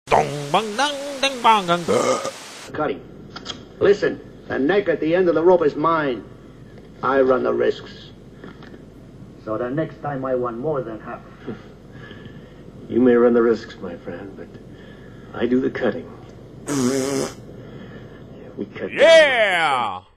Cutting. Listen, the neck at the end of the rope is mine. I run the risks. So the next time I want more than half. You may run the risks, my friend, but I do the cutting. We cut. Yeah!